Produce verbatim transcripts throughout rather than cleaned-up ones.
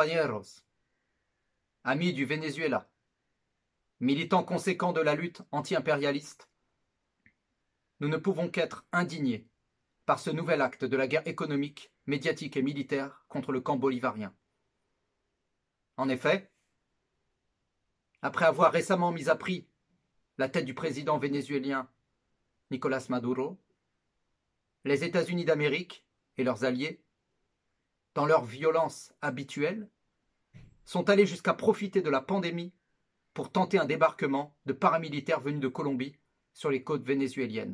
compañeros, amis du Venezuela, militants conséquents de la lutte anti-impérialiste, nous ne pouvons qu'être indignés par ce nouvel acte de la guerre économique, médiatique et militaire contre le camp bolivarien. En effet, après avoir récemment mis à prix la tête du président vénézuélien Nicolás Maduro, les États-Unis d'Amérique et leurs alliés, dans leur violence habituelle, sont allés jusqu'à profiter de la pandémie pour tenter un débarquement de paramilitaires venus de Colombie sur les côtes vénézuéliennes.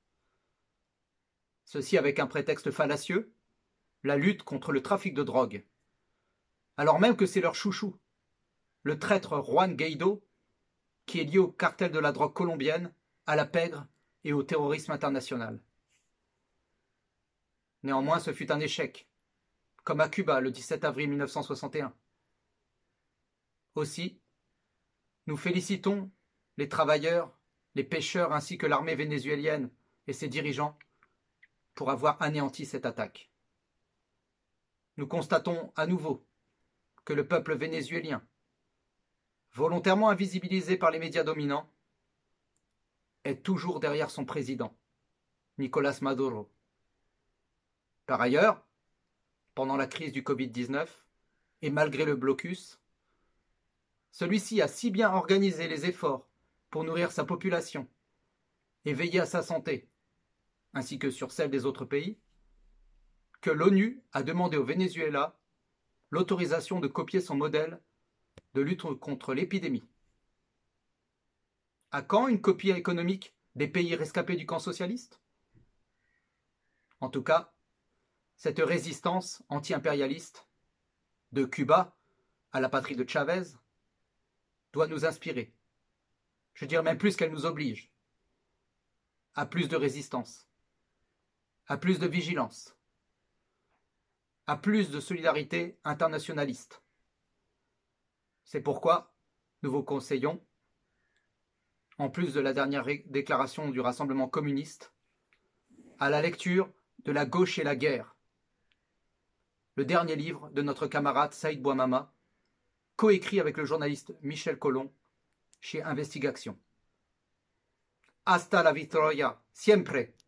Ceci avec un prétexte fallacieux, la lutte contre le trafic de drogue, alors même que c'est leur chouchou, le traître Juan Guaido, qui est lié au cartel de la drogue colombienne, à la pègre et au terrorisme international. Néanmoins, ce fut un échec, comme à Cuba le dix-sept avril mille neuf cent soixante et un. Aussi, nous félicitons les travailleurs, les pêcheurs ainsi que l'armée vénézuélienne et ses dirigeants pour avoir anéanti cette attaque. Nous constatons à nouveau que le peuple vénézuélien, volontairement invisibilisé par les médias dominants, est toujours derrière son président, Nicolás Maduro. Par ailleurs, pendant la crise du Covid dix-neuf, et malgré le blocus, celui-ci a si bien organisé les efforts pour nourrir sa population et veiller à sa santé, ainsi que sur celle des autres pays, que l'ONU a demandé au Venezuela l'autorisation de copier son modèle de lutte contre l'épidémie. À quand une copie économique des pays rescapés du camp socialiste? En tout cas, cette résistance anti-impérialiste, de Cuba à la patrie de Chavez, doit nous inspirer. Je dirais même plus qu'elle nous oblige à plus de résistance, à plus de vigilance, à plus de solidarité internationaliste. C'est pourquoi nous vous conseillons, en plus de la dernière déclaration du Rassemblement communiste, à la lecture de La gauche et la guerre, le dernier livre de notre camarade Saïd Bouamama, coécrit avec le journaliste Michel Colomb chez Investigation. Hasta la victoria, siempre!